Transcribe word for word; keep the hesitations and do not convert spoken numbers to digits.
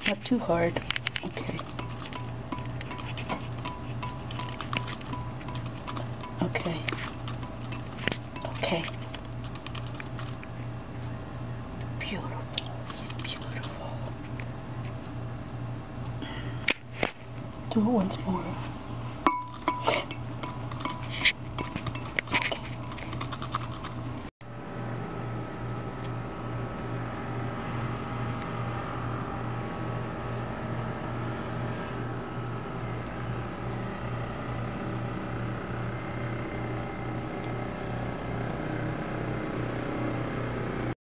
Not too hard. Okay. Okay. Okay. Beautiful. He's beautiful. Do it once more.